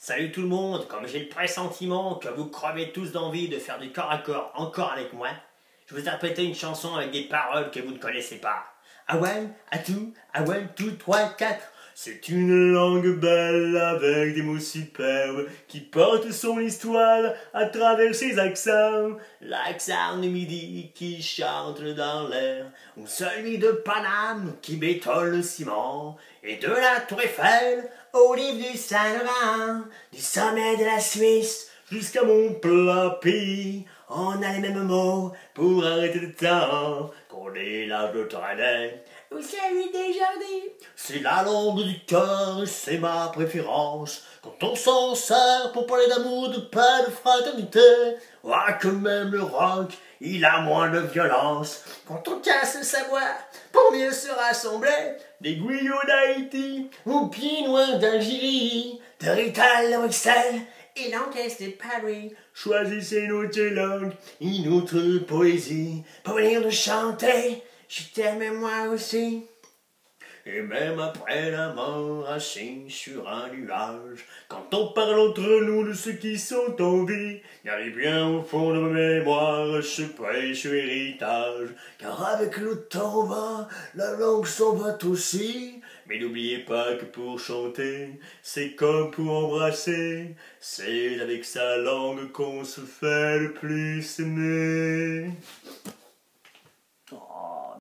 Salut tout le monde, comme j'ai le pressentiment que vous crevez tous d'envie de faire du corps à corps encore avec moi, je vous ai répété une chanson avec des paroles que vous ne connaissez pas. A one, a two, a one, two, trois, quatre. C'est une langue belle avec des mots superbes qui portent son histoire à travers ses accents. L'accent du midi qui chante dans l'air, ou celui de Paname qui bétonne le ciment, et de la Tour Eiffel aux rives du Saint-Laurent, du sommet de la Suisse jusqu'à mon plat pays. On a les mêmes mots pour arrêter le temps, qu'on est l'âge de traîner ou celui des jardins. C'est la langue du cœur et c'est ma préférence. Quand on s'en sert pour parler d'amour, de paix, de fraternité, ah, que même le rock, il a moins de violence. Quand on casse le savoir pour mieux se rassembler, des Guyot d'Haïti aux pieds noirs d'Algérie, de Rital de Bruxelles et l'encaisse de Paris. Choisissez notre langue et notre poésie pour venir nous chanter. Je t'aime moi aussi. Et même après la mort, assis sur un nuage, quand on parle entre nous de ceux qui sont en vie, il y a bien au fond de ma mémoire ce précieux héritage. Car avec le temps va, la langue s'en va aussi. Mais n'oubliez pas que pour chanter, c'est comme pour embrasser. C'est avec sa langue qu'on se fait le plus aimer.